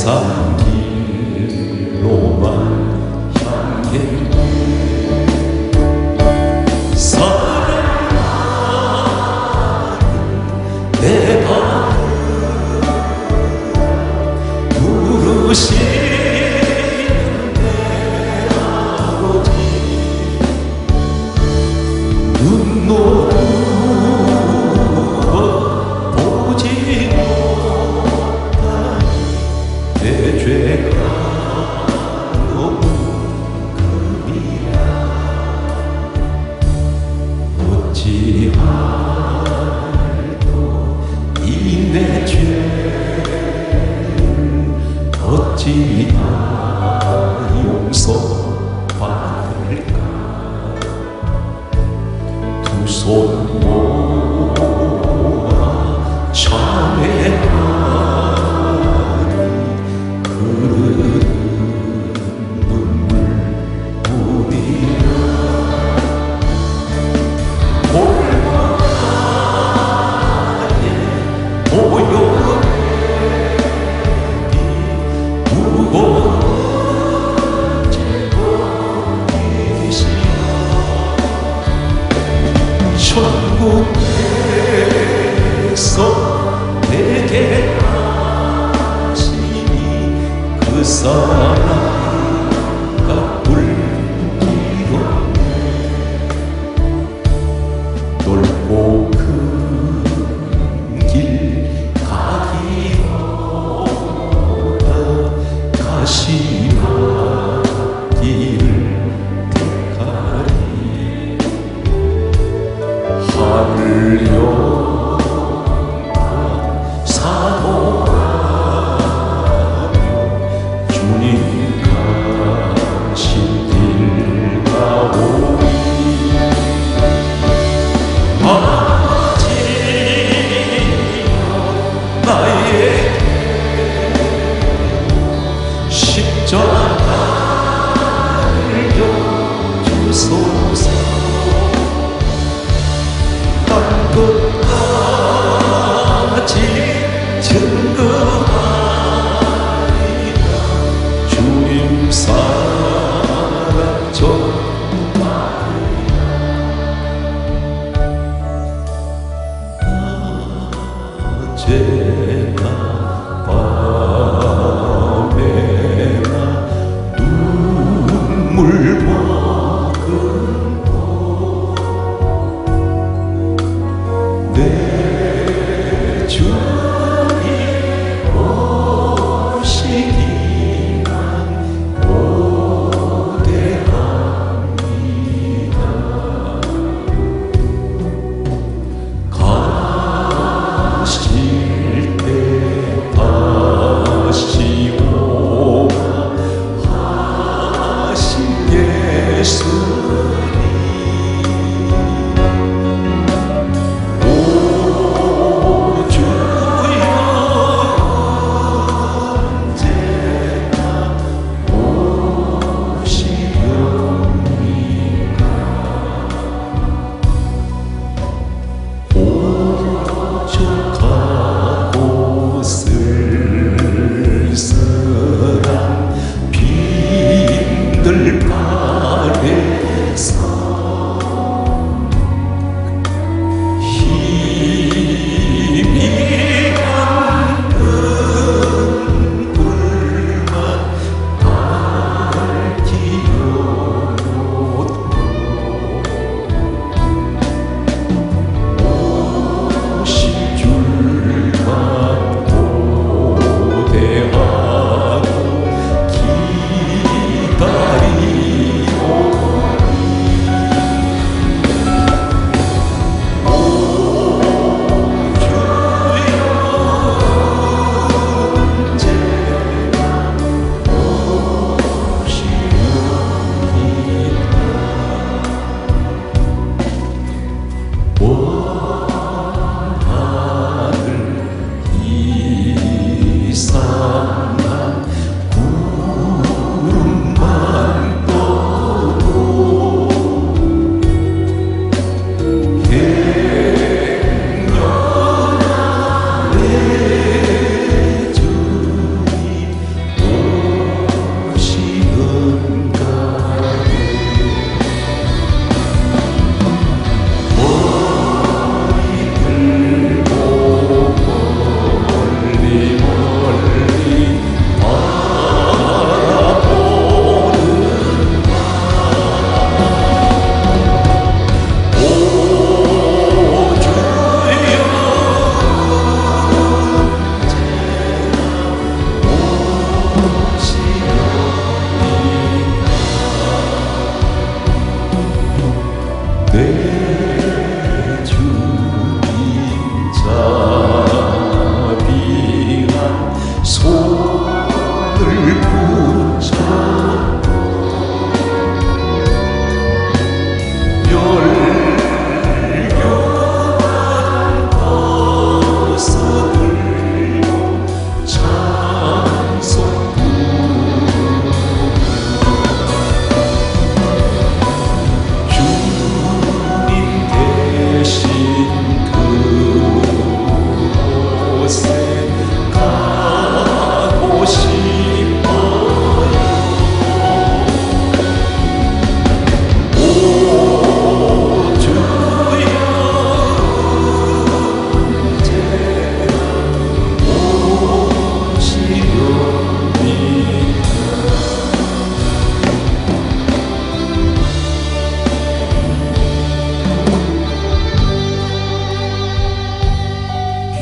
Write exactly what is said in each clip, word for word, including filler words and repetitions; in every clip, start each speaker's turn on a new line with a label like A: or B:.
A: 산 길로만 향해 사랑하는 내 마음 부르시는 내 아버지 눈 놓고 보지 못하니 내 죄가 너무 금이라 어찌할꼬 이 내 죄를 어찌 다 용서받을까 두 손 모아 찬양하니 흐르는 눈물뿐이라 골방에 모여 무거워진 곳이시라 천국에서 내게 하시니 그 사랑과 불기롭네 넓고 큰 길 가기보다 가시나 길을 택하리 하늘 영광 사모하며 주님 가신 길 가오리 맞으며 나에게 십자가를 펴주소서 끝까지 증거하리라 주님 사랑 정말이라 낮에나 밤에나 눈물 머금고 내 주님 오시기만 오대합니다 가실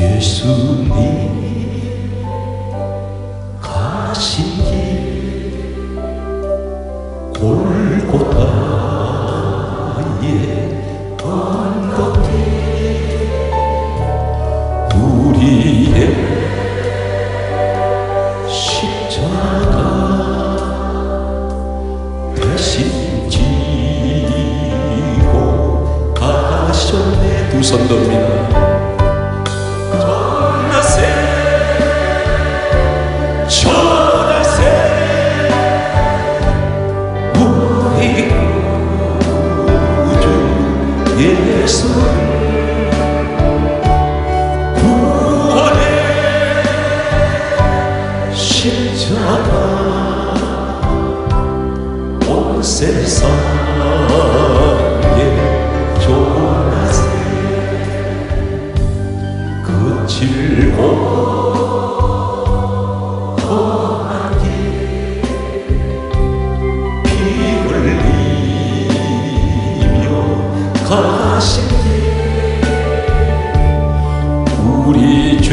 A: 예수님 가신 길 골고다의 언덕에 우리의 십자가 대신 지고 가셨네. 두 손 듭니다. 전하세 전하세 우리 구주 예수 구원의 십자가 온 세상에 전하세. 거칠고 험한 길 피 흘리며 가신 길 우리 죄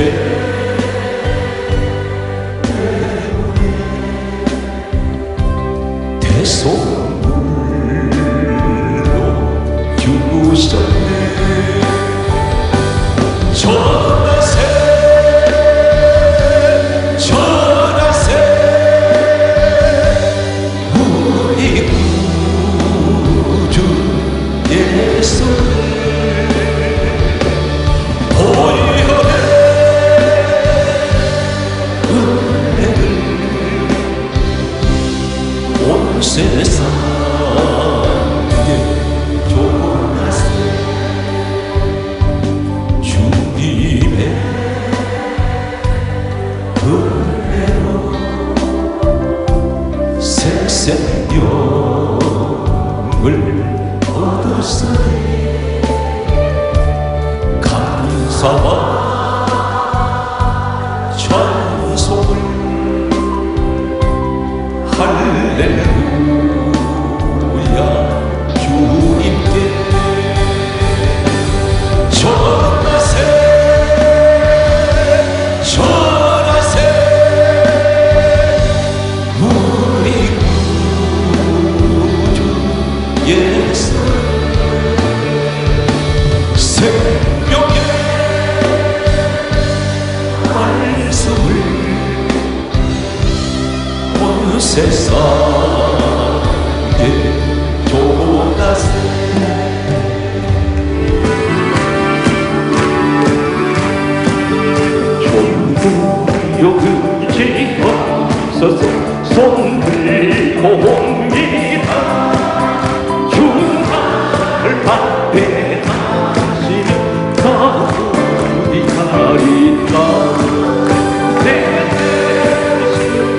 A: 때문에 대속물로 주셨네. 전하세 전하세 우리 구주 예수 보혈의 은혜를 온 세상에 전하세. 주님의 은혜로 새 생명을 얻었으니 감사와 찬송을 할렐루야 주님께 전하세 전하세 우리 구주 예수 생명의 말씀을 온 세상에 전하세. 요금지어서서 손 들고 옵니다. 주님을 받배하시며 가슴이 가리다. 내 대신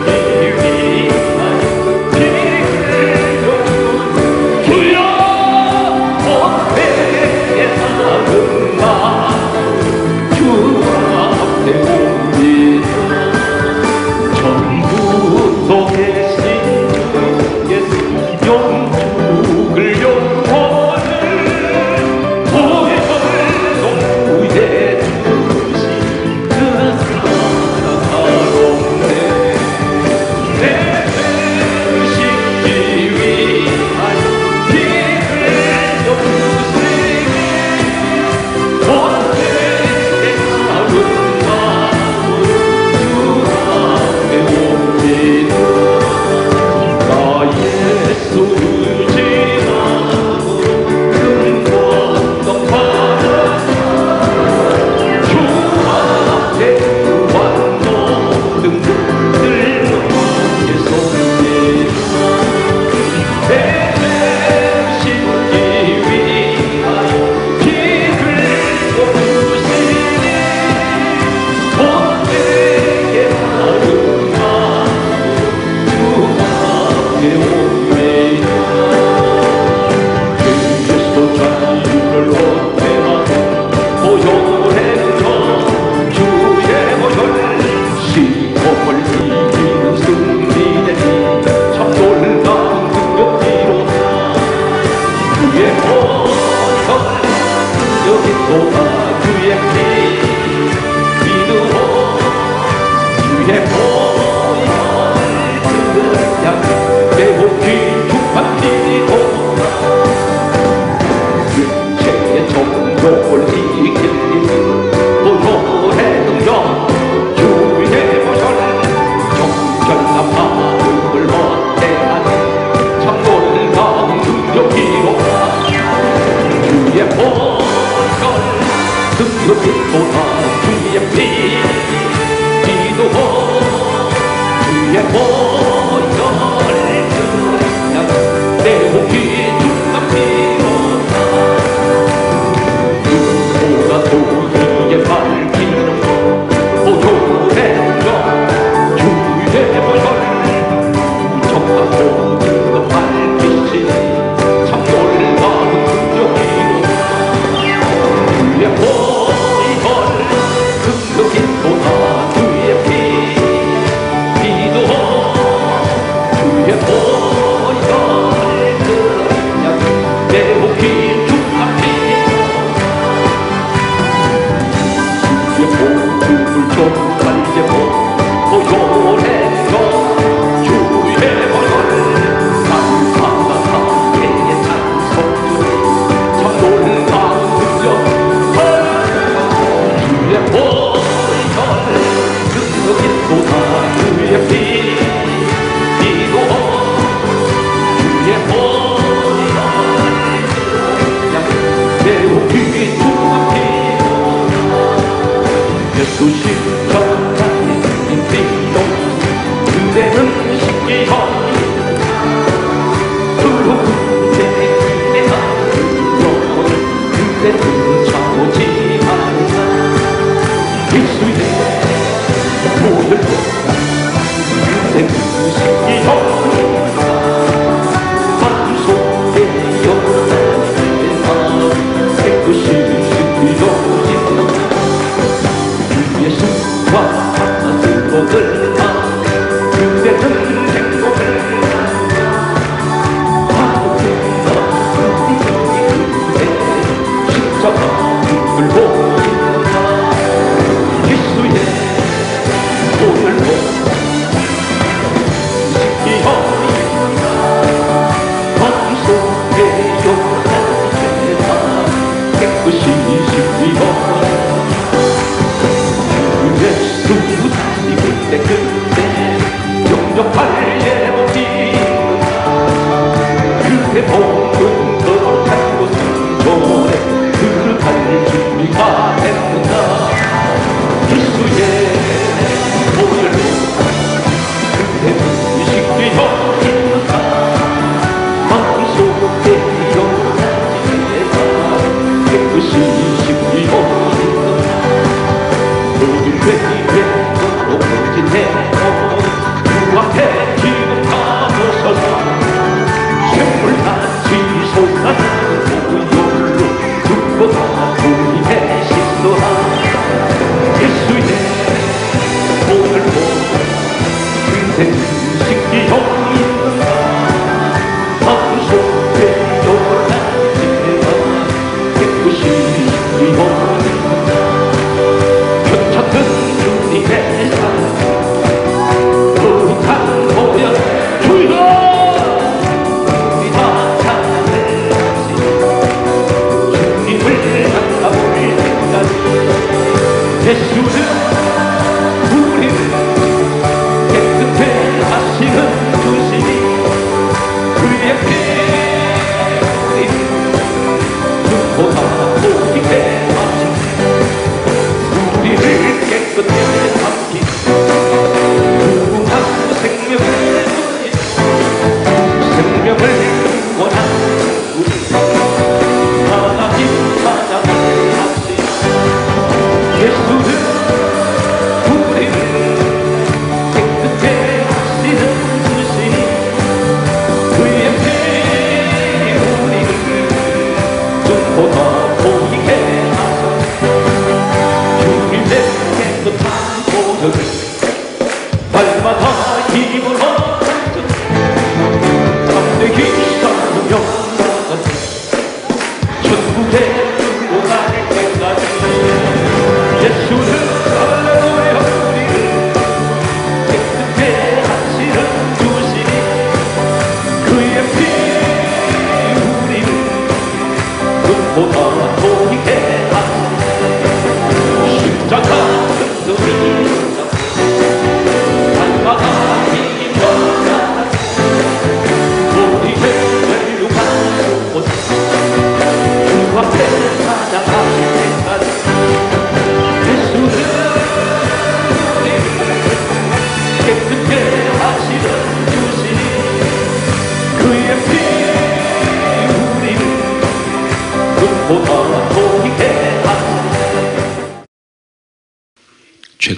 A: 위하여 지혜로운 주여 어때에 사는 나 주 앞에 옵니다. 전부 속에 신령의 영축을 영원을 보혈 농부에 주신 그 복이 주가 피었다 눈보다 도리에 밝히는 보존의 정 주의 보혈 정답 모든 밝히시니 참 놀라운 능력이로다 주의 보혈 금속인도다 주의 피 기도 주의 보혈 그냥 내 복이 주가 피었다 주의 복을 좀 달래고 보혈의 정 주의 보혈 산사가 사계의 찬송 참 놀라운 능력 주의 보혈 능력인도다 주의 피 기도 주의 보혈 그냥 내 복이 주가 피었다 예수 십자가의 인피로 그대는 십기형이 그로군대 내가 너를 그대는 참오지 않나 예수의 보혈로 그대는 십기형이 마음속에 영원한 깨끗이 십기형이 예수와 하나님을 나 그대는 행복을 하늘에나 그대 십자가 들고 있다 예수의 보혈로 십기형이 마음속에 영원한 죄다 깨끗이 십기형이 예수 다시 그때 그때 영접할 예복이 그대 복은 거룩하고 순종에 그릇할 준비가 됐는가 예수의 보혈로 그대는 십기형이 마음속에 영원한 죄가 깨끗이 십기형이 모든 회개로 모진 해고 그 앞에 지금 가보셔서 샘물같이 솟아나는 보혈로 눈보다 보이게 씻노라 예수의 보혈로 그대는 십기형이 마음속에 영원한 죄가 깨끗이 십기형이 찾는 주님의 사랑 거룩한 보혈 주여 우리 다 찬양을 하시 주님을 만나볼 때까지 예수는 우리를 깨끗해 하시는 주시니 그의 피 우리를 눈보다 보이게 하시니 우리를 깨끗하게 삼키 무궁한 생명을 주니 생명을 원하는 우리 하나님 찬양을 하시 예수는 우리를 깨끗하게 하시는 주시니 그의 피 우리를 눈보다 보이게 하시 주님의 깨끗한 보혈을 날마다 힘을 얻는 담대히 쌓으며 나가는 천국에 들어갈 때까지 예수는 할렐루야 우리를 깨끗해 하시는 주시니 그의 피 우리를 눈보다 보이게 하시니 십자가 흔들이 날마다 힘겨나 우리의 멸류관 곳 주 앞에 찾아갈 때까지 예수는 우리를 깨끗해 하시는 주시니 그의 피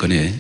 B: 최근에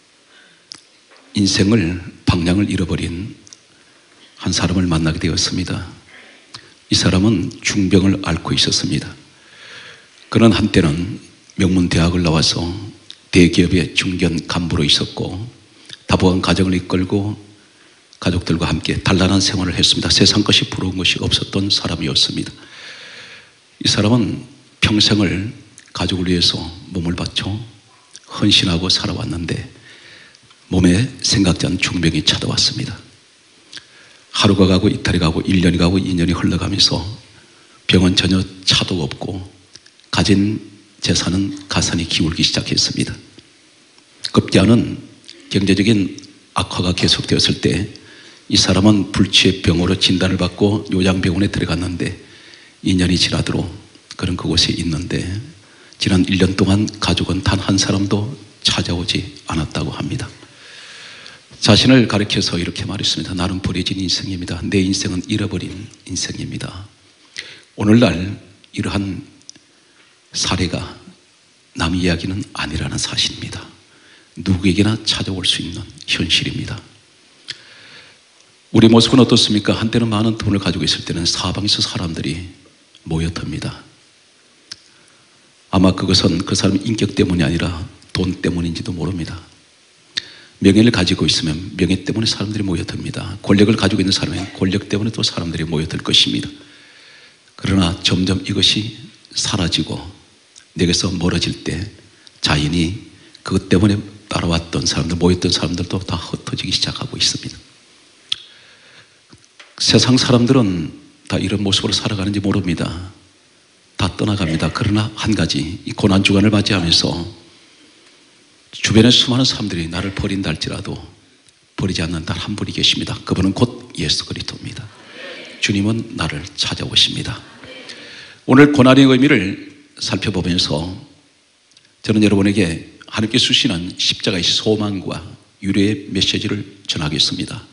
B: 인생을 방향을 잃어버린 한 사람을 만나게 되었습니다. 이 사람은 중병을 앓고 있었습니다. 그는 한때는 명문 대학을 나와서 대기업의 중견 간부로 있었고 다부한 가정을 이끌고 가족들과 함께 단란한 생활을 했습니다. 세상 것이 부러운 것이 없었던 사람이었습니다. 이 사람은 평생을 가족을 위해서 몸을 바쳐 헌신하고 살아왔는데 몸에 생각지 않은 중병이 찾아왔습니다. 하루가 가고 이틀이 가고 일 년이 가고 이 년이 흘러가면서 병은 전혀 차도 없고 가진 재산은 가산이 기울기 시작했습니다. 급지 않은 경제적인 악화가 계속되었을 때 이 사람은 불치의 병으로 진단을 받고 요양병원에 들어갔는데 이 년이 지나도록 그는 그곳에 있는데 지난 일 년 동안 가족은 단 한 사람도 찾아오지 않았다고 합니다. 자신을 가리켜서 이렇게 말했습니다. 나는 버려진 인생입니다. 내 인생은 잃어버린 인생입니다. 오늘날 이러한 사례가 남 이야기는 아니라는 사실입니다. 누구에게나 찾아올 수 있는 현실입니다. 우리 모습은 어떻습니까? 한때는 많은 돈을 가지고 있을 때는 사방에서 사람들이 모여듭니다. 아마 그것은 그 사람의 인격 때문이 아니라 돈 때문인지도 모릅니다. 명예를 가지고 있으면 명예 때문에 사람들이 모여듭니다. 권력을 가지고 있는 사람은 권력 때문에 또 사람들이 모여들 것입니다. 그러나 점점 이것이 사라지고 내게서 멀어질 때 자연히 그것 때문에 따라왔던 사람들, 모였던 사람들도 다 흩어지기 시작하고 있습니다. 세상 사람들은 다 이런 모습으로 살아가는지 모릅니다. 다 떠나갑니다. 그러나 한 가지, 이 고난주간을 맞이하면서 주변에 수많은 사람들이 나를 버린다 할지라도 버리지 않는 단 한 분이 계십니다. 그분은 곧 예수 그리스도입니다. 주님은 나를 찾아오십니다. 오늘 고난의 의미를 살펴보면서 저는 여러분에게 하나님께 주시는 십자가의 소망과 유래의 메시지를 전하겠습니다.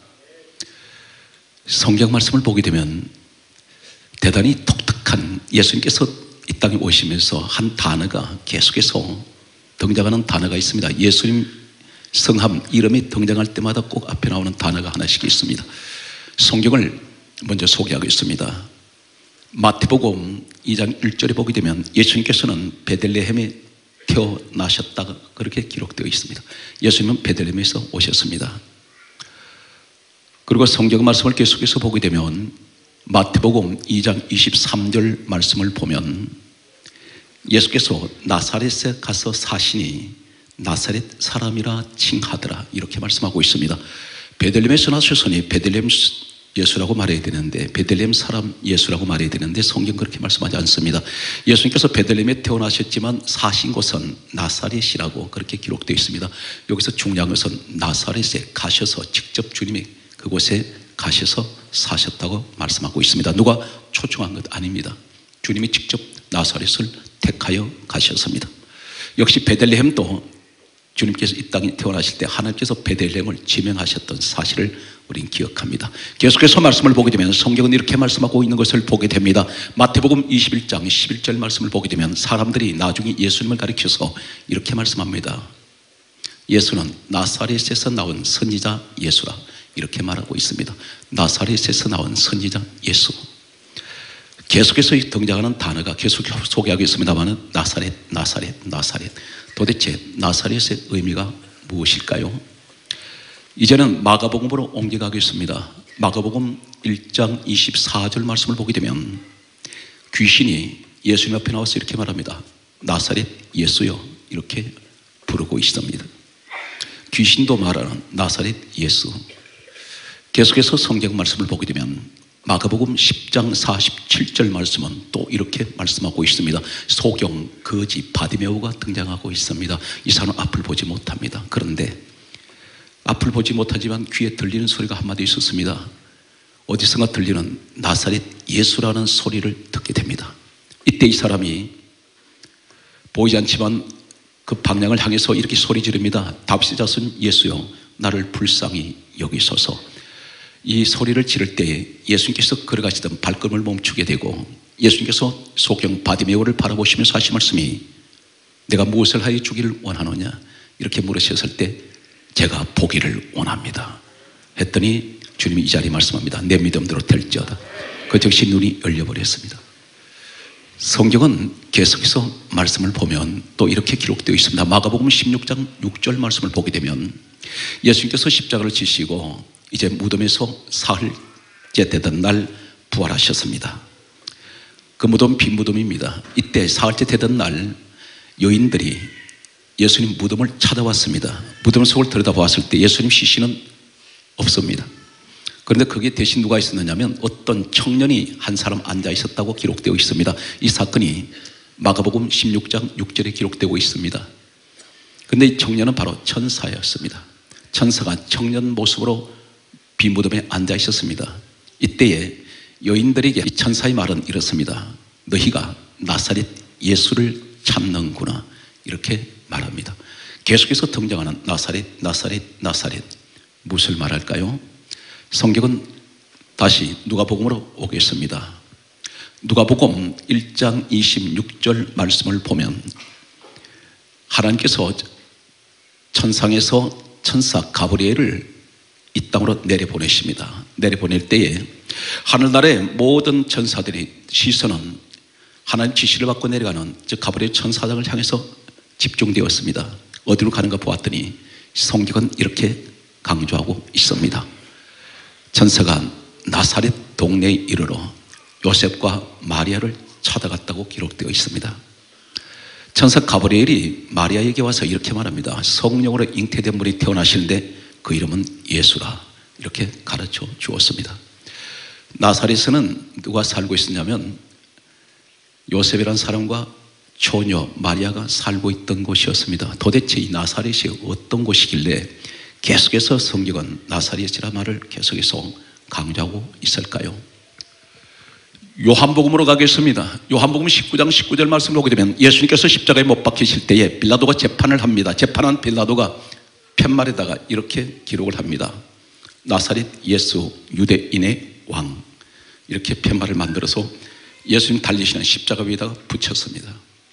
B: 성경 말씀을 보게 되면 대단히 독특한, 예수님께서 이 땅에 오시면서 한 단어가 계속해서 등장하는 단어가 있습니다. 예수님 성함, 이름이 등장할 때마다 꼭 앞에 나오는 단어가 하나씩 있습니다. 성경을 먼저 소개하겠습니다. 마태복음 이 장 일 절에 보게 되면 예수님께서는 베들레헴에 태어나셨다가 그렇게 기록되어 있습니다. 예수님은 베들레헴에서 오셨습니다. 그리고 성경 말씀을 계속해서 보게 되면 마태복음 이 장 이십삼 절 말씀을 보면 예수께서 나사렛에 가서 사시니 나사렛 사람이라 칭하더라 이렇게 말씀하고 있습니다. 베들레헴에서 나셨으니 베들레헴 예수라고 말해야 되는데 베들레헴 사람 예수라고 말해야 되는데 성경 그렇게 말씀하지 않습니다. 예수님께서 베들레헴에 태어나셨지만 사신 곳은 나사렛이라고 그렇게 기록되어 있습니다. 여기서 중요한 것은 나사렛에 가셔서 직접 주님이 그곳에 가셔서 사셨다고 말씀하고 있습니다. 누가 초청한 것 아닙니다. 주님이 직접 나사렛을 택하여 가셨습니다. 역시 베들레헴도 주님께서 이 땅에 태어나실 때 하나님께서 베들레헴을 지명하셨던 사실을 우리는 기억합니다. 계속해서 말씀을 보게 되면 성경은 이렇게 말씀하고 있는 것을 보게 됩니다. 마태복음 이십일 장 십일 절 말씀을 보게 되면 사람들이 나중에 예수님을 가리켜서 이렇게 말씀합니다. 예수는 나사렛에서 나온 선지자 예수라 이렇게 말하고 있습니다. 나사렛에서 나온 선지자 예수. 계속해서 등장하는 단어가 계속 소개하겠습니다만 나사렛, 나사렛, 나사렛. 도대체 나사렛의 의미가 무엇일까요? 이제는 마가복음으로 옮겨가겠습니다. 마가복음 일 장 이십사 절 말씀을 보게 되면 귀신이 예수님 앞에 나와서 이렇게 말합니다. 나사렛 예수여 이렇게 부르고 있습니다. 귀신도 말하는 나사렛 예수. 계속해서 성경 말씀을 보게 되면 마가복음 십 장 사십칠 절 말씀은 또 이렇게 말씀하고 있습니다. 소경, 거지, 바디메오가 등장하고 있습니다. 이 사람은 앞을 보지 못합니다. 그런데 앞을 보지 못하지만 귀에 들리는 소리가 한마디 있었습니다. 어디선가 들리는 나사렛 예수라는 소리를 듣게 됩니다. 이때 이 사람이 보이지 않지만 그 방향을 향해서 이렇게 소리 지릅니다. 다윗의 자손 예수여 나를 불쌍히 여기소서. 이 소리를 지를 때에 예수님께서 걸어가시던 발걸음을 멈추게 되고 예수님께서 소경 바디메오를 바라보시면서 하신 말씀이 내가 무엇을 하여 주기를 원하느냐. 이렇게 물으셨을 때 제가 보기를 원합니다 했더니 주님이 이 자리에 말씀합니다. 내 믿음대로 될지어다. 그 즉시 눈이 열려버렸습니다. 성경은 계속해서 말씀을 보면 또 이렇게 기록되어 있습니다. 마가복음 십육 장 육 절 말씀을 보게 되면 예수님께서 십자가를 지시고 이제 무덤에서 사흘째 되던 날 부활하셨습니다. 그 무덤 빈 무덤입니다. 이때 사흘째 되던 날 여인들이 예수님 무덤을 찾아왔습니다. 무덤 속을 들여다보았을 때 예수님 시신은 없습니다. 그런데 거기에 대신 누가 있었느냐면 어떤 청년이 한 사람 앉아 있었다고 기록되어 있습니다. 이 사건이 마가복음 십육 장 육 절에 기록되고 있습니다. 그런데 이 청년은 바로 천사였습니다. 천사가 청년 모습으로 빈 무덤에 앉아 있었습니다. 이때에 여인들에게 이 천사의 말은 이렇습니다. 너희가 나사렛 예수를 찾는구나 이렇게 말합니다. 계속해서 등장하는 나사렛 나사렛 나사렛 무엇을 말할까요? 성경은 다시 누가복음으로 오겠습니다. 누가복음 일 장 이십육 절 말씀을 보면 하나님께서 천상에서 천사 가브리엘을 이 땅으로 내려보내십니다. 내려보낼 때에 하늘나라의 모든 천사들이 시선은 하나님 지시를 받고 내려가는 즉 가브리엘 천사장을 향해서 집중되었습니다. 어디로 가는가 보았더니 성경은 이렇게 강조하고 있습니다. 천사가 나사렛 동네에 이르러 요셉과 마리아를 찾아갔다고 기록되어 있습니다. 천사 가브리엘이 마리아에게 와서 이렇게 말합니다. 성령으로 잉태된 분이 태어나시는데 그 이름은 예수라 이렇게 가르쳐 주었습니다. 나사렛에는 누가 살고 있었냐면 요셉이라는 사람과 처녀 마리아가 살고 있던 곳이었습니다. 도대체 이 나사렛이 어떤 곳이길래 계속해서 성경은 나사렛이라는 말을 계속해서 강조하고 있을까요? 요한복음으로 가겠습니다. 요한복음 십구 장 십구 절 말씀을 보게 되면 예수님께서 십자가에 못 박히실 때에 빌라도가 재판을 합니다. 재판한 빌라도가 팻말에다가 이렇게 기록을 합니다. 나사렛 예수 유대인의 왕 이렇게 팻말을 만들어서 예수님 달리시는 십자가 위에다가 붙였습니다.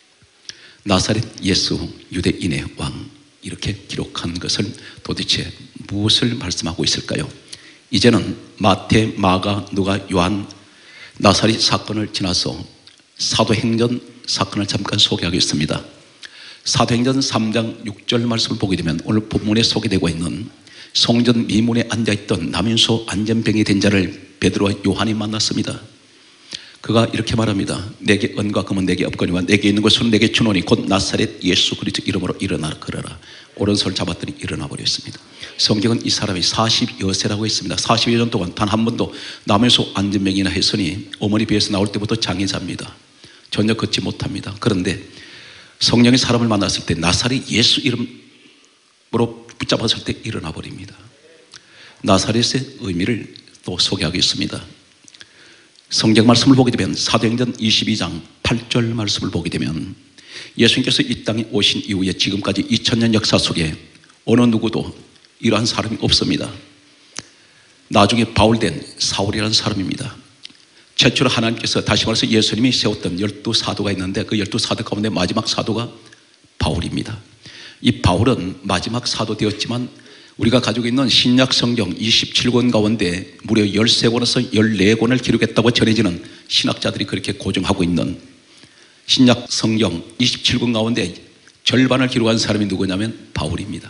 B: 나사렛 예수 유대인의 왕 이렇게 기록한 것은 도대체 무엇을 말씀하고 있을까요? 이제는 마태, 마가, 누가, 요한 나사렛 사건을 지나서 사도행전 사건을 잠깐 소개하겠습니다. 사도행전 삼 장 육 절 말씀을 보게 되면 오늘 본문에 소개되고 있는 성전 미문에 앉아있던 나면소 안전병이 된 자를 베드로와 요한이 만났습니다. 그가 이렇게 말합니다. 내게 은과 금은 내게 없거니와 내게 있는 것은 내게 주노니 곧 나사렛 예수 그리스도 이름으로 일어나라 걸어라. 오른손을 잡았더니 일어나 버렸습니다. 성경은 이 사람이 사십여 세라고 했습니다. 사십여 년 동안 단 한 번도 남에서 안전병이나 했으니 어머니 배에서 나올 때부터 장애자입니다. 전혀 걷지 못합니다. 그런데 성령이 사람을 만났을 때 나사렛 예수 이름으로 붙잡았을 때 일어나 버립니다. 나사렛의 의미를 또 소개하겠습니다. 성경 말씀을 보게 되면 사도행전 이십이 장 팔 절 말씀을 보게 되면 예수님께서 이 땅에 오신 이후에 지금까지 이천 년 역사 속에 어느 누구도 이러한 사람이 없습니다. 나중에 바울된 사울이라는 사람입니다. 최초로 하나님께서 다시 말해서 예수님이 세웠던 열두 사도가 있는데 그 열두 사도 가운데 마지막 사도가 바울입니다. 이 바울은 마지막 사도 되었지만 우리가 가지고 있는 신약 성경 이십칠 권 가운데 무려 열세 권에서 열네 권을 기록했다고 전해지는 신학자들이 그렇게 고정하고 있는 신약 성경 이십칠 권 가운데 절반을 기록한 사람이 누구냐면 바울입니다.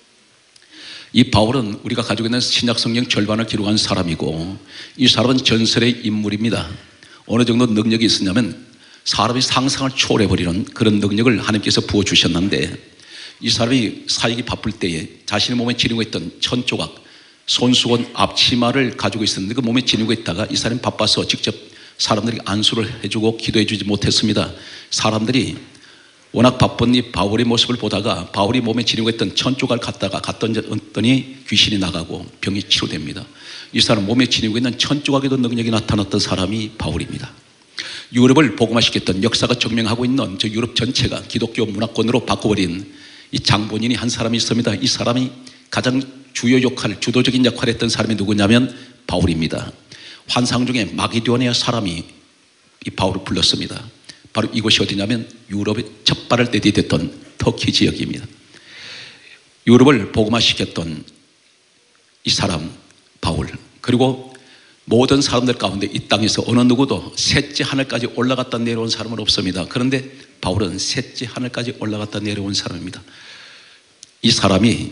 B: 이 바울은 우리가 가지고 있는 신약 성경 절반을 기록한 사람이고 이 사람은 전설의 인물입니다. 어느 정도 능력이 있었냐면 사람이 상상을 초월해버리는 그런 능력을 하나님께서 부어주셨는데 이 사람이 사역이 바쁠 때에 자신의 몸에 지니고 있던 천조각, 손수건, 앞치마를 가지고 있었는데 그 몸에 지니고 있다가 이 사람이 바빠서 직접 사람들이 안수를 해주고 기도해 주지 못했습니다. 사람들이 워낙 바쁜 이 바울의 모습을 보다가 바울이 몸에 지니고 있던 천조각을 갖다가 갖던더니 귀신이 나가고 병이 치료됩니다. 이 사람 몸에 지니고 있는 천조각에도 능력이 나타났던 사람이 바울입니다. 유럽을 복음화시켰던 역사가 증명하고 있는 저 유럽 전체가 기독교 문화권으로 바꿔버린 이 장본인이 한 사람이 있습니다. 이 사람이 가장 주요 역할, 주도적인 역할을 했던 사람이 누구냐면 바울입니다. 환상 중에 마게도니아 사람이 이 바울을 불렀습니다. 바로 이곳이 어디냐면 유럽의 첫 발을 내디뎠던 터키 지역입니다. 유럽을 복음화시켰던 이 사람 바울, 그리고 모든 사람들 가운데 이 땅에서 어느 누구도 셋째 하늘까지 올라갔다 내려온 사람은 없습니다. 그런데 바울은 셋째 하늘까지 올라갔다 내려온 사람입니다. 이 사람이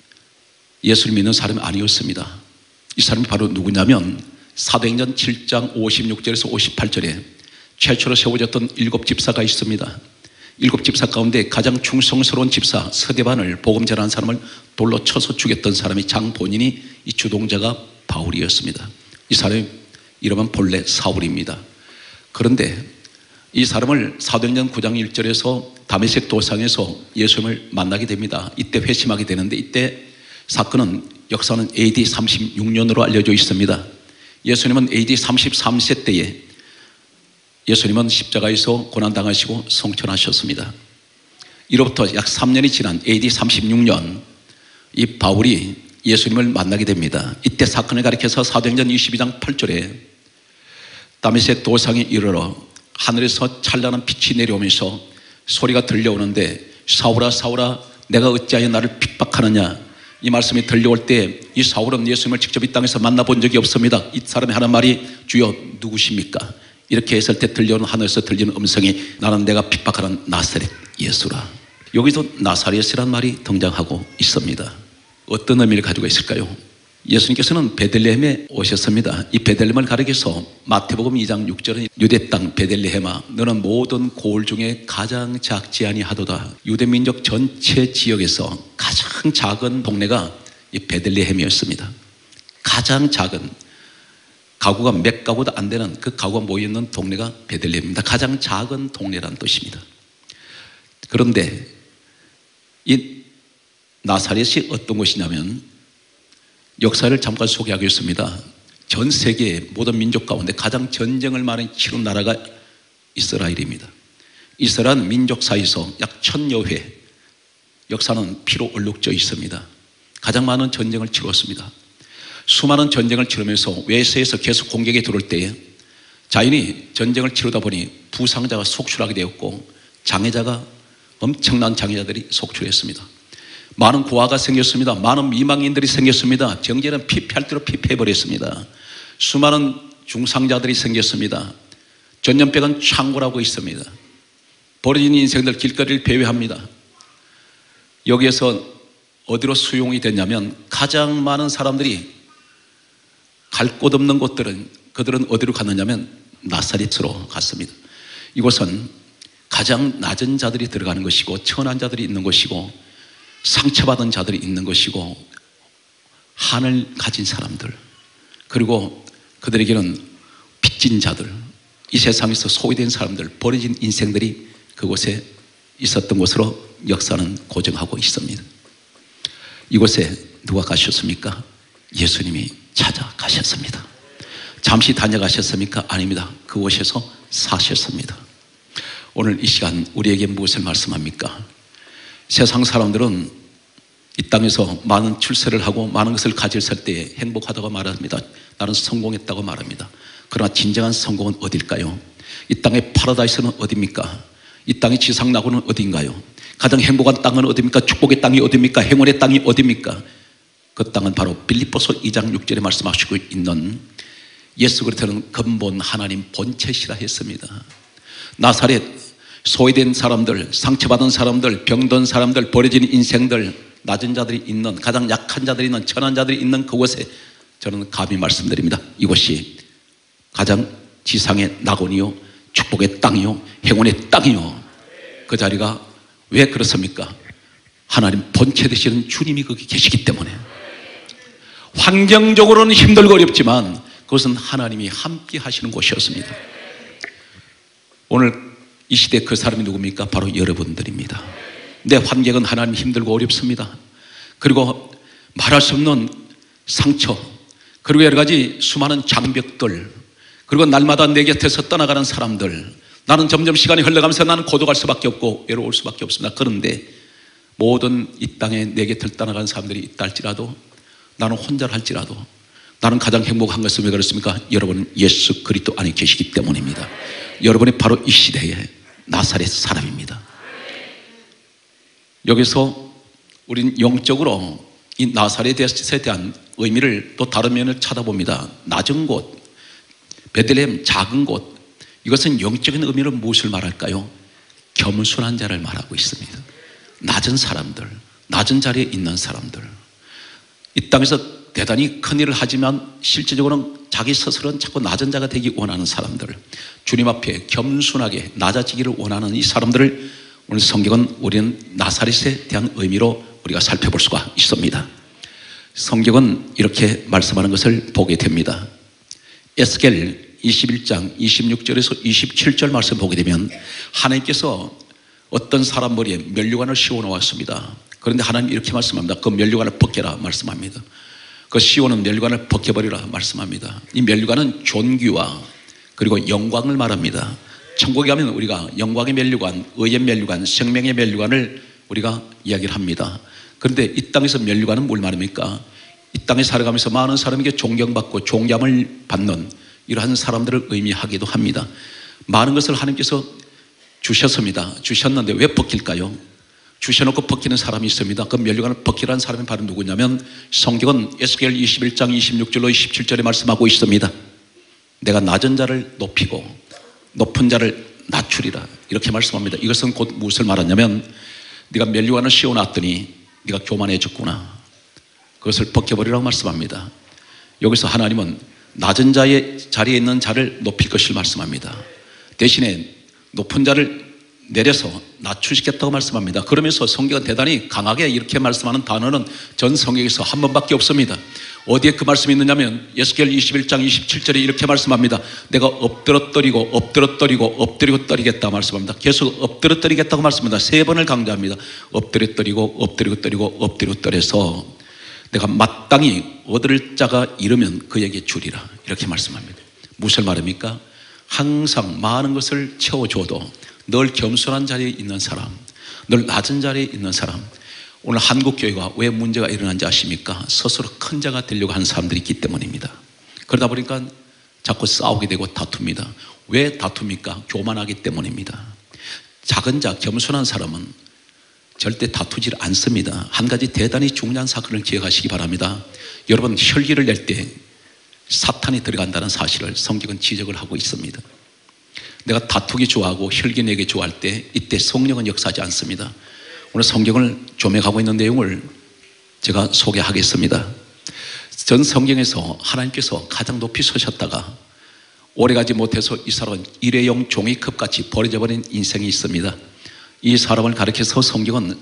B: 예수를 믿는 사람이 아니었습니다. 이 사람이 바로 누구냐면 사도행전 칠 장 오십육 절에서 오십팔 절에 최초로 세워졌던 일곱 집사가 있습니다. 일곱 집사 가운데 가장 충성스러운 집사 서대반을 복음 전하는 사람을 돌로 쳐서 죽였던 사람이 장본인이 이 주동자가 바울이었습니다. 이 사람의 이름은 본래 사울입니다. 그런데 이 사람을 사도행전 구 장 일 절에서 다메섹 도상에서 예수님을 만나게 됩니다. 이때 회심하게 되는데 이때 사건은 역사는 에이디 삼십육 년으로 알려져 있습니다. 예수님은 에이디 삼십삼 세 때에 예수님은 십자가에서 고난당하시고 성천하셨습니다. 이로부터 약 삼 년이 지난 에이디 삼십육 년 이 바울이 예수님을 만나게 됩니다. 이때 사건을 가리켜서 사도행전 이십이 장 팔 절에 다메섹 도상에 이르러 하늘에서 찬란한 빛이 내려오면서 소리가 들려오는데 사울아 사울아 내가 어찌하여 나를 핍박하느냐, 이 말씀이 들려올 때 이 사울은 예수님을 직접 이 땅에서 만나본 적이 없습니다. 이 사람이 하는 말이 주여 누구십니까? 이렇게 했을 때 들려오는 하늘에서 들리는 음성이 나는 내가 핍박하는 나사렛 예수라. 여기서 나사렛이란 말이 등장하고 있습니다. 어떤 의미를 가지고 있을까요? 예수님께서는 베들레헴에 오셨습니다. 이 베들레헴을 가리켜서 마태복음 이 장 육 절은 유대 땅 베들레헴아 너는 모든 고을 중에 가장 작지 아니하도다. 유대 민족 전체 지역에서 가장 작은 동네가 이 베들레헴이었습니다. 가장 작은 가구가 몇 가구도 안 되는 그 가구가 모여있는 동네가 베들레헴입니다. 가장 작은 동네라는 뜻입니다. 그런데 이 나사렛이 어떤 곳이냐면 역사를 잠깐 소개하겠습니다. 전 세계 모든 민족 가운데 가장 전쟁을 많이 치른 나라가 이스라엘입니다. 이스라엘은 민족사에서 약 천여 회 역사는 피로 얼룩져 있습니다. 가장 많은 전쟁을 치렀습니다. 수많은 전쟁을 치르면서 외세에서 계속 공격이 들어올 때에 자연히 전쟁을 치르다 보니 부상자가 속출하게 되었고 장애자가 엄청난 장애자들이 속출했습니다. 많은 고아가 생겼습니다. 많은 미망인들이 생겼습니다. 경제는 피폐할 대로 피폐해버렸습니다. 수많은 중상자들이 생겼습니다. 전염병은 창궐하고 있습니다. 버려진 인생들 길거리를 배회합니다. 여기에서 어디로 수용이 됐냐면 가장 많은 사람들이 갈 곳 없는 곳들은 그들은 어디로 갔느냐면 나사렛으로 갔습니다. 이곳은 가장 낮은 자들이 들어가는 것이고 천한 자들이 있는 것이고 상처받은 자들이 있는 것이고 한을 가진 사람들 그리고 그들에게는 빚진 자들, 이 세상에서 소외된 사람들, 버려진 인생들이 그곳에 있었던 곳으로 역사는 고정하고 있습니다. 이곳에 누가 가셨습니까? 예수님이 찾아가셨습니다. 잠시 다녀가셨습니까? 아닙니다. 그곳에서 사셨습니다. 오늘 이 시간 우리에게 무엇을 말씀합니까? 세상 사람들은 이 땅에서 많은 출세를 하고 많은 것을 가졌을 때 행복하다고 말합니다. 나는 성공했다고 말합니다. 그러나 진정한 성공은 어딜까요? 이 땅의 파라다이스는 어디입니까? 이 땅의 지상낙원은 어딘가요? 가장 행복한 땅은 어디입니까? 축복의 땅이 어디입니까? 행운의 땅이 어디입니까? 그 땅은 바로 빌립보서 이 장 육 절에 말씀하시고 있는 예수 그리스도는 근본 하나님 본체시라 했습니다. 나사렛 소외된 사람들, 상처받은 사람들, 병든 사람들, 버려진 인생들, 낮은 자들이 있는, 가장 약한 자들이 있는, 천한 자들이 있는 그곳에 저는 감히 말씀드립니다. 이곳이 가장 지상의 낙원이요, 축복의 땅이요, 행운의 땅이요. 그 자리가 왜 그렇습니까? 하나님 본체 되시는 주님이 거기 계시기 때문에. 환경적으로는 힘들고 어렵지만 그것은 하나님이 함께 하시는 곳이었습니다. 오늘 이 시대 그 사람이 누굽니까? 바로 여러분들입니다. 내 환경은 하나님 힘들고 어렵습니다. 그리고 말할 수 없는 상처, 그리고 여러 가지 수많은 장벽들, 그리고 날마다 내 곁에서 떠나가는 사람들, 나는 점점 시간이 흘러가면서 나는 고독할 수밖에 없고 외로울 수밖에 없습니다. 그런데 모든 이 땅에 내 곁을 떠나가는 사람들이 있다 할지라도 나는 혼자를 할지라도 나는 가장 행복한 것은 왜 그렇습니까? 여러분은 예수 그리스도 안에 계시기 때문입니다. 여러분이 바로 이 시대의 나사렛 사람입니다. 여기서 우린 영적으로 이 나사렛에 대한 의미를 또 다른 면을 찾아봅니다. 낮은 곳, 베들레헴 작은 곳, 이것은 영적인 의미로 무엇을 말할까요? 겸손한 자를 말하고 있습니다. 낮은 사람들, 낮은 자리에 있는 사람들, 이 땅에서 대단히 큰 일을 하지만 실제적으로는 자기 스스로는 자꾸 낮은 자가 되기 원하는 사람들, 주님 앞에 겸손하게 낮아지기를 원하는 이 사람들을 오늘 성경은 우리는 나사렛에 대한 의미로 우리가 살펴볼 수가 있습니다. 성경은 이렇게 말씀하는 것을 보게 됩니다. 에스겔 이십일 장 이십육 절에서 이십칠 절 말씀 보게 되면 하나님께서 어떤 사람 머리에 면류관을 씌워 놓았습니다. 그런데 하나님 이렇게 말씀합니다. 그 면류관을 벗겨라 말씀합니다. 그 씌워놓은 면류관을 벗겨버리라 말씀합니다. 이 면류관은 존귀와 그리고 영광을 말합니다. 천국에 가면 우리가 영광의 면류관, 의의 면류관, 생명의 면류관을 우리가 이야기를 합니다. 그런데 이 땅에서 면류관은 뭘 말합니까? 이 땅에 살아가면서 많은 사람에게 존경받고 존경을 받는 이러한 사람들을 의미하기도 합니다. 많은 것을 하나님께서 주셨습니다. 주셨는데 왜 벗길까요? 주셔놓고 벗기는 사람이 있습니다. 그 면류관을 벗기라는 사람이 바로 누구냐면 성경은 에스겔 이십일 장 이십육 절로 이십칠 절에 말씀하고 있습니다. 내가 낮은 자를 높이고 높은 자를 낮추리라 이렇게 말씀합니다. 이것은 곧 무엇을 말하냐면 네가 면류관을 씌워놨더니 네가 교만해졌구나. 그것을 벗겨버리라고 말씀합니다. 여기서 하나님은 낮은 자의 자리에 있는 자를 높일 것을 말씀합니다. 대신에 높은 자를 내려서 낮추시겠다고 말씀합니다. 그러면서 성경은 대단히 강하게 이렇게 말씀하는 단어는 전 성경에서 한 번밖에 없습니다. 어디에 그 말씀이 있느냐면 에스겔 이십일 장 이십칠 절에 이렇게 말씀합니다. 내가 엎드러뜨리고 엎드러뜨리고 엎드리고 말씀합니다. 계속 엎드러뜨리겠다고 말씀합니다. 세 번을 강조합니다. 엎드러뜨리고 엎드리고 떠리고 엎드리고 떠려서 내가 마땅히 얻을 자가 이르면 그에게 주리라 이렇게 말씀합니다. 무엇을 말합니까? 항상 많은 것을 채워줘도 늘 겸손한 자리에 있는 사람, 늘 낮은 자리에 있는 사람, 오늘 한국교회가 왜 문제가 일어난지 아십니까? 스스로 큰 자가 되려고 하는 사람들이 있기 때문입니다. 그러다 보니까 자꾸 싸우게 되고 다툽니다. 왜 다툽니까? 교만하기 때문입니다. 작은 자, 겸손한 사람은 절대 다투질 않습니다. 한 가지 대단히 중요한 사건을 기억하시기 바랍니다. 여러분, 혈기를 낼 때 사탄이 들어간다는 사실을 성경은 지적을 하고 있습니다. 내가 다투기 좋아하고 혈기 내기 좋아할 때 이때 성령은 역사하지 않습니다. 오늘 성경을 조명하고 있는 내용을 제가 소개하겠습니다. 전 성경에서 하나님께서 가장 높이 서셨다가 오래가지 못해서 이 사람은 일회용 종이컵 같이 버려져 버린 인생이 있습니다. 이 사람을 가리켜서 성경은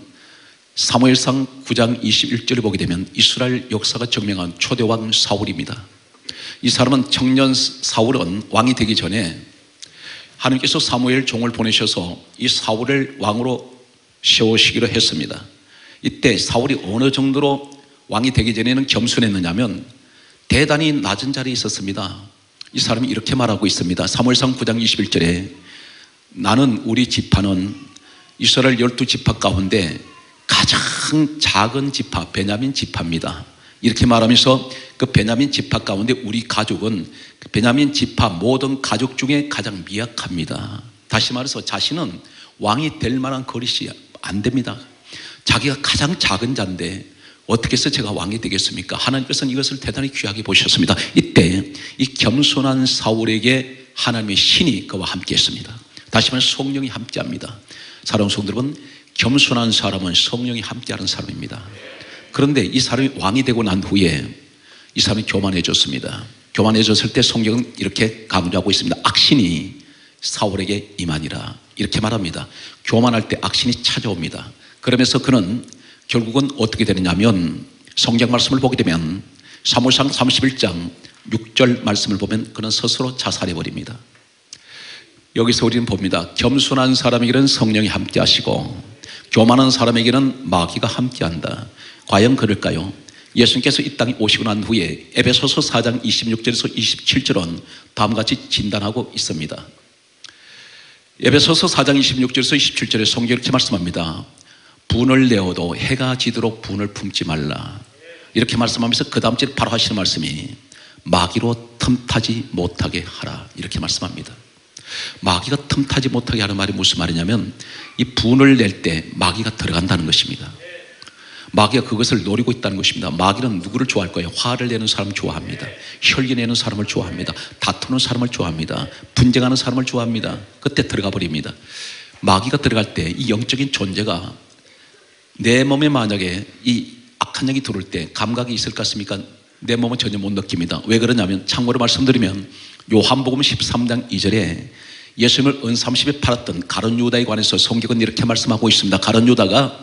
B: 사무엘상 구 장 이십일 절을 보게 되면 이스라엘 역사가 증명한 초대왕 사울입니다. 이 사람은 청년 사울은 왕이 되기 전에 하나님께서 사무엘 종을 보내셔서 이 사울을 왕으로 세우시기로 했습니다. 이때 사울이 어느 정도로 왕이 되기 전에는 겸손했느냐면 대단히 낮은 자리에 있었습니다. 이 사람이 이렇게 말하고 있습니다. 사무엘상 구 장 이십일 절에 나는 우리 지파는 이스라엘 열두 지파 가운데 가장 작은 지파 베냐민 지파입니다. 이렇게 말하면서 그 베냐민 지파 가운데 우리 가족은 베냐민 지파 모든 가족 중에 가장 미약합니다. 다시 말해서 자신은 왕이 될 만한 그릇이 안 됩니다. 자기가 가장 작은 자인데 어떻게 해서 제가 왕이 되겠습니까? 하나님께서는 이것을 대단히 귀하게 보셨습니다. 이때 이 겸손한 사울에게 하나님의 신이 그와 함께 했습니다. 다시 말해서 성령이 함께합니다. 사랑하는 성도 여러분, 겸손한 사람은 성령이 함께하는 사람입니다. 그런데 이 사람이 왕이 되고 난 후에 이 사람이 교만해졌습니다. 교만해졌을 때 성경은 이렇게 강조하고 있습니다. 악신이 사울에게 임하니라 이렇게 말합니다. 교만할 때 악신이 찾아옵니다. 그러면서 그는 결국은 어떻게 되느냐면 성경 말씀을 보게 되면 사무엘상 삼십일 장 육 절 말씀을 보면 그는 스스로 자살해버립니다. 여기서 우리는 봅니다. 겸손한 사람에게는 성령이 함께 하시고 교만한 사람에게는 마귀가 함께한다. 과연 그럴까요? 예수님께서 이 땅에 오시고 난 후에 에베소서 사 장 이십육 절에서 이십칠 절은 다음과 같이 진단하고 있습니다. 에베소서 사 장 이십육 절에서 이십칠 절에 성경이 이렇게 말씀합니다. 분을 내어도 해가 지도록 분을 품지 말라. 이렇게 말씀하면서 그 다음 절에 바로 하시는 말씀이 마귀로 틈타지 못하게 하라. 이렇게 말씀합니다. 마귀가 틈타지 못하게 하는 말이 무슨 말이냐면 이 분을 낼 때 마귀가 들어간다는 것입니다. 마귀가 그것을 노리고 있다는 것입니다. 마귀는 누구를 좋아할 거예요? 화를 내는 사람을 좋아합니다. 혈기 내는 사람을 좋아합니다. 다투는 사람을 좋아합니다. 분쟁하는 사람을 좋아합니다. 그때 들어가 버립니다. 마귀가 들어갈 때 이 영적인 존재가 내 몸에 만약에 이 악한 영이 들어올 때 감각이 있을 것 같습니까? 내 몸은 전혀 못 느낍니다. 왜 그러냐면 참고로 말씀드리면 요한복음 십삼 장 이 절에 예수님을 은삼십에 팔았던 가룟 유다에 관해서 성경은 이렇게 말씀하고 있습니다. 가룟 유다가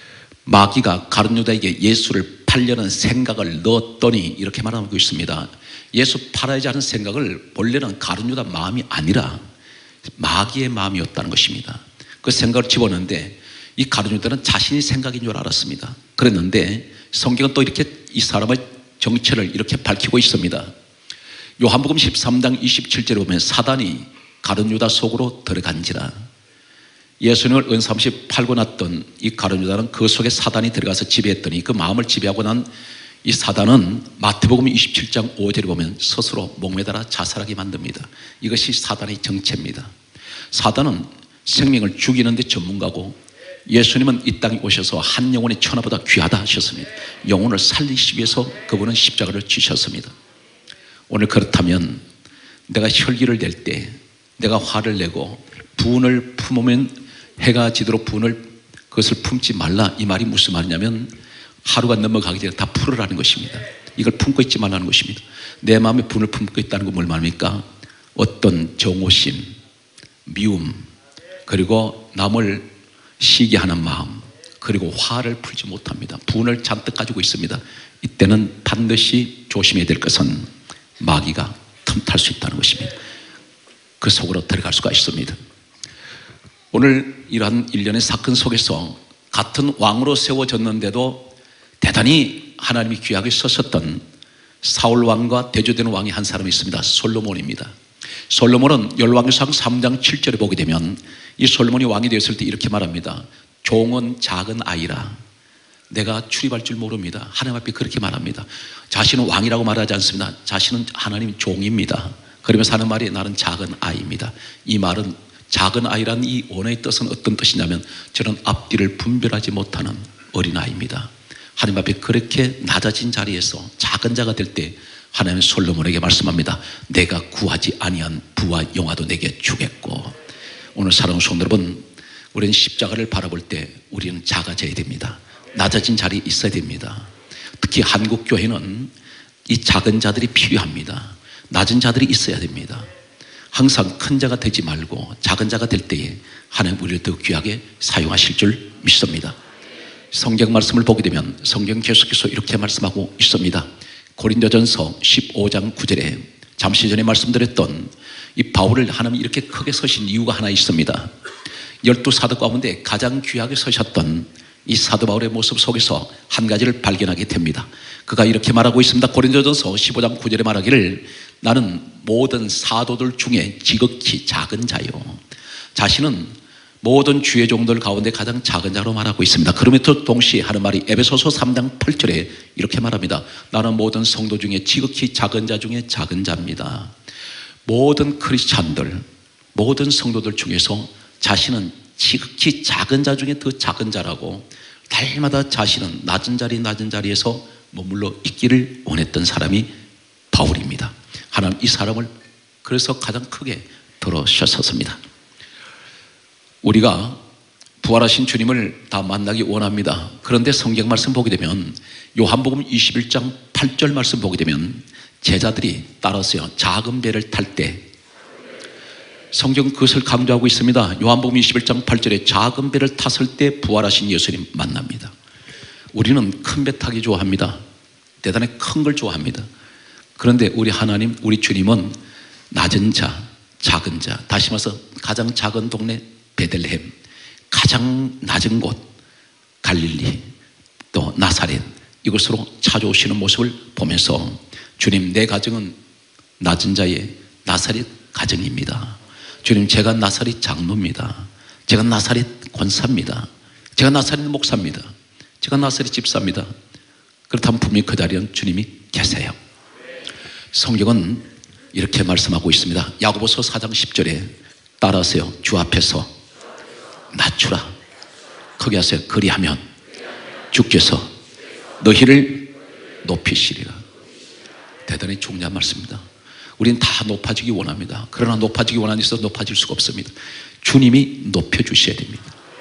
B: 마귀가 가룟 유다에게 예수를 팔려는 생각을 넣었더니 이렇게 말하고 있습니다. 예수 팔아야지 하는 생각을 본래는 가룟 유다 마음이 아니라 마귀의 마음이었다는 것입니다. 그 생각을 집어넣는데 이 가룟 유다는 자신이 생각인 줄 알았습니다. 그랬는데 성경은 또 이렇게 이 사람의 정체를 이렇게 밝히고 있습니다. 요한복음 십삼 장 이십칠 절에 보면 사단이 가룟 유다 속으로 들어간지라. 예수님을 은삼십 팔고 났던 이 가룟 유다는 그 속에 사단이 들어가서 지배했더니 그 마음을 지배하고 난 이 사단은 마태복음 이십칠 장 오 절에 보면 스스로 목매달아 자살하게 만듭니다. 이것이 사단의 정체입니다. 사단은 생명을 죽이는 데 전문가고 예수님은 이 땅에 오셔서 한 영혼의 천하보다 귀하다 하셨습니다. 영혼을 살리시기 위해서 그분은 십자가를 지셨습니다. 오늘 그렇다면 내가 혈기를 낼 때 내가 화를 내고 분을 품으면 해가 지도록 분을 그것을 품지 말라, 이 말이 무슨 말이냐면 하루가 넘어가기 전에 다 풀으라는 것입니다. 이걸 품고 있지 말라는 것입니다. 내 마음에 분을 품고 있다는 건 뭘 말합니까? 어떤 정오심, 미움, 그리고 남을 시기하는 마음, 그리고 화를 풀지 못합니다. 분을 잔뜩 가지고 있습니다. 이때는 반드시 조심해야 될 것은 마귀가 틈탈 수 있다는 것입니다. 그 속으로 들어갈 수가 있습니다. 오늘 이러한 일련의 사건 속에서 같은 왕으로 세워졌는데도 대단히 하나님이 귀하게 쓰셨던 사울 왕과 대조되는 왕이 한 사람이 있습니다. 솔로몬입니다. 솔로몬은 열왕기상 삼 장 칠 절에 보게 되면 이 솔로몬이 왕이 되었을 때 이렇게 말합니다. 종은 작은 아이라 내가 출입할 줄 모릅니다. 하나님 앞에 그렇게 말합니다. 자신은 왕이라고 말하지 않습니다. 자신은 하나님 종입니다. 그러면서 하는 말이 나는 작은 아이입니다. 이 말은 작은 아이란 이 원어의 뜻은 어떤 뜻이냐면 저는 앞뒤를 분별하지 못하는 어린아이입니다. 하나님 앞에 그렇게 낮아진 자리에서 작은 자가 될 때 하나님은 솔로몬에게 말씀합니다. 내가 구하지 아니한 부와 영화도 내게 주겠고. 오늘 사랑하는 성도 여러분, 우리는 십자가를 바라볼 때 우리는 작아져야 됩니다. 낮아진 자리에 있어야 됩니다. 특히 한국교회는 이 작은 자들이 필요합니다. 낮은 자들이 있어야 됩니다. 항상 큰 자가 되지 말고 작은 자가 될 때에 하나님 우리를 더 귀하게 사용하실 줄 믿습니다. 성경 말씀을 보게 되면 성경 계속해서 이렇게 말씀하고 있습니다. 고린도전서 십오 장 구 절에 잠시 전에 말씀드렸던 이 바울을 하나님이 이렇게 크게 서신 이유가 하나 있습니다. 열두 사도 가운데 가장 귀하게 서셨던 이 사도 바울의 모습 속에서 한 가지를 발견하게 됩니다. 그가 이렇게 말하고 있습니다. 고린도전서 십오 장 구 절에 말하기를 나는 모든 사도들 중에 지극히 작은 자요. 자신은 모든 주의 종들 가운데 가장 작은 자로 말하고 있습니다. 그럼에도 동시에 하는 말이 에베소서 삼 장 팔 절에 이렇게 말합니다. 나는 모든 성도 중에 지극히 작은 자 중에 작은 자입니다. 모든 크리스찬들, 모든 성도들 중에서 자신은 지극히 작은 자 중에 더 작은 자라고 날마다 자신은 낮은 자리 낮은 자리에서 머물러 있기를 원했던 사람이 바울입니다. 하나님 이 사람을 그래서 가장 크게 들어주셨습니다. 우리가 부활하신 주님을 다 만나기 원합니다. 그런데 성경 말씀 보게 되면 요한복음 이십일 장 팔 절 말씀 보게 되면 제자들이 따라서요 작은 배를 탈 때 성경 그것을 강조하고 있습니다. 요한복음 이십일 장 팔 절에 작은 배를 탔을 때 부활하신 예수님 만납니다. 우리는 큰 배 타기 좋아합니다. 대단히 큰 걸 좋아합니다. 그런데 우리 하나님, 우리 주님은 낮은 자, 작은 자, 다시 말해서 가장 작은 동네 베들레헴, 가장 낮은 곳 갈릴리, 또 나사렛, 이곳으로 찾아오시는 모습을 보면서 주님, 내 가정은 낮은 자의 나사렛 가정입니다. 주님, 제가 나사렛 장로입니다. 제가 나사렛 권사입니다. 제가 나사렛 목사입니다. 제가 나사렛 집사입니다. 그렇다면 분명히 그 자리에는 주님이 계세요. 성경은 이렇게 말씀하고 있습니다. 야고보서 사 장 십 절에 따라하세요. 주 앞에서 낮추라. 크게 하세요. 그리하면 주께서 너희를 높이시리라. 대단히 중요한 말씀입니다. 우리는 다 높아지기 원합니다. 그러나 높아지기 원하는 데서 높아질 수가 없습니다. 주님이 높여주셔야 됩니다.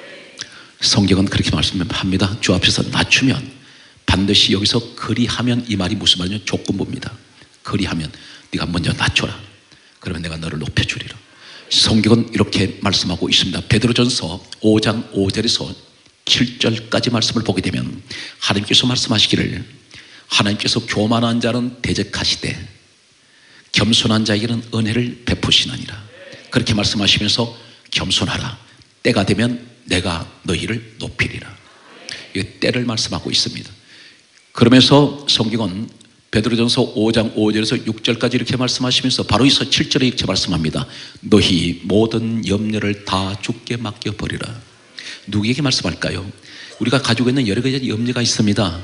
B: 성경은 그렇게 말씀합니다. 주 앞에서 낮추면 반드시 여기서 그리하면, 이 말이 무슨 말이냐면 조건부입니다. 그리하면 네가 먼저 낮춰라. 그러면 내가 너를 높여주리라. 성경은 이렇게 말씀하고 있습니다. 베드로전서 오 장 오 절에서 칠 절까지 말씀을 보게 되면 하나님께서 말씀하시기를 하나님께서 교만한 자는 대적하시되 겸손한 자에게는 은혜를 베푸시나니라. 그렇게 말씀하시면서 겸손하라. 때가 되면 내가 너희를 높이리라. 이 때를 말씀하고 있습니다. 그러면서 성경은 베드로전서 오 장 오 절에서 육 절까지 이렇게 말씀하시면서 바로 이서 칠 절에 이렇게 말씀합니다. 너희 모든 염려를 다 주께 맡겨버리라. 누구에게 말씀할까요? 우리가 가지고 있는 여러 가지 염려가 있습니다.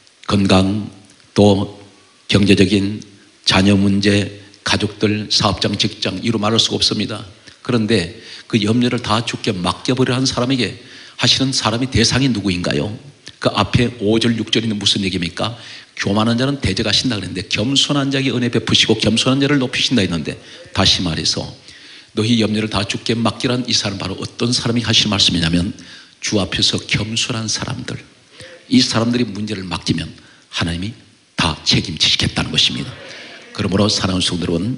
B: 건강, 또 경제적인 자녀 문제, 가족들, 사업장, 직장, 이루 말할 수가 없습니다. 그런데 그 염려를 다 주께 맡겨버리라 한 사람에게 하시는 사람이 대상이 누구인가요? 그 앞에 오 절 육 절에는 무슨 얘기입니까? 교만한 자는 대적하신다 그랬는데 겸손한 자에게 은혜 베푸시고 겸손한 자를 높이신다 했는데, 다시 말해서 너희 염려를 다 주께 맡기란 이 사람, 바로 어떤 사람이 하시는 말씀이냐면 주 앞에서 겸손한 사람들, 이 사람들이 문제를 맡기면 하나님이 다 책임지시겠다는 것입니다. 그러므로 사랑하는 성도 여러분,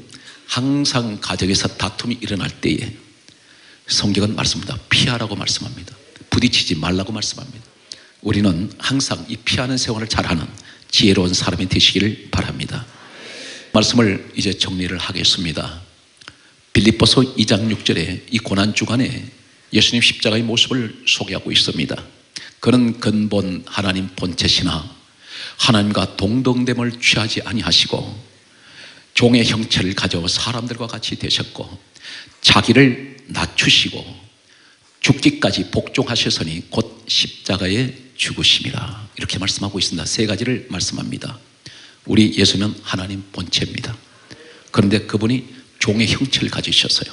B: 항상 가정에서 다툼이 일어날 때에 성경은 말씀합니다. 피하라고 말씀합니다. 부딪히지 말라고 말씀합니다. 우리는 항상 이 피하는 생활을 잘하는 지혜로운 사람이 되시기를 바랍니다. 말씀을 이제 정리를 하겠습니다. 빌립보서 이 장 육 절에 이 고난주간에 예수님 십자가의 모습을 소개하고 있습니다. 그는 근본 하나님 본체시나 하나님과 동등됨을 취하지 아니하시고 종의 형체를 가져 사람들과 같이 되셨고 자기를 낮추시고 죽기까지 복종하셨으니 곧 십자가에 죽으심이라. 이렇게 말씀하고 있습니다. 세 가지를 말씀합니다. 우리 예수는 하나님 본체입니다. 그런데 그분이 종의 형체를 가지셨어요.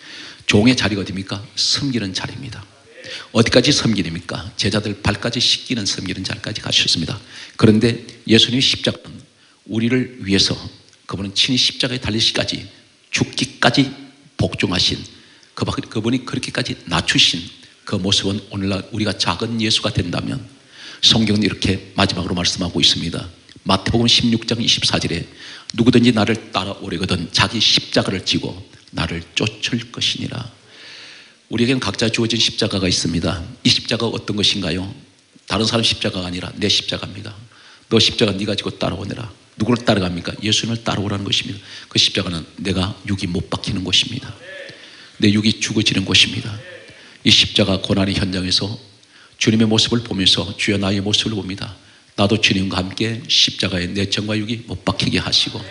B: 종의 자리가 어디입니까? 섬기는 자리입니다. 어디까지 섬기입니까? 제자들 발까지 씻기는 섬기는 자리까지 가셨습니다. 그런데 예수님의 십자가는 우리를 위해서 그분은 친히 십자가에 달리시기까지 죽기까지 복종하신 그분이 그렇게까지 낮추신 그 모습은 오늘날 우리가 작은 예수가 된다면, 성경은 이렇게 마지막으로 말씀하고 있습니다. 마태복음 십육 장 이십사 절에 누구든지 나를 따라오려거든 자기 십자가를 지고 나를 쫓을 것이니라. 우리에게는 각자 주어진 십자가가 있습니다. 이 십자가가 어떤 것인가요? 다른 사람 십자가가 아니라 내 십자가입니다. 너 십자가 네가 지고 따라오느라. 누구를 따라갑니까? 예수님을 따라오라는 것입니다. 그 십자가는 내가 육이 못 박히는 곳입니다. 내 육이 죽어지는 곳입니다. 이 십자가 고난의 현장에서 주님의 모습을 보면서 주여 나의 모습을 봅니다. 나도 주님과 함께 십자가에 내 정과 육이 못 박히게 하시고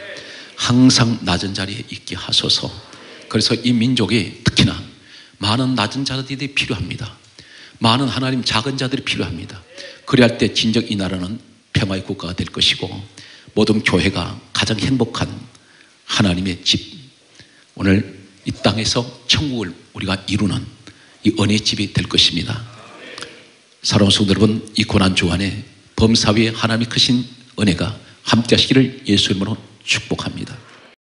B: 항상 낮은 자리에 있게 하소서. 그래서 이 민족이 특히나 많은 낮은 자들이 필요합니다. 많은 하나님 작은 자들이 필요합니다. 그래야 할 때 진정 이 나라는 평화의 국가가 될 것이고 모든 교회가 가장 행복한 하나님의 집, 오늘 이 땅에서 천국을 우리가 이루는 이 은혜의 집이 될 것입니다. 사랑하는 성도 여러분, 이 고난주 안에 범사위에 하나님의 크신 은혜가 함께 하시기를 예수 이름으로 축복합니다.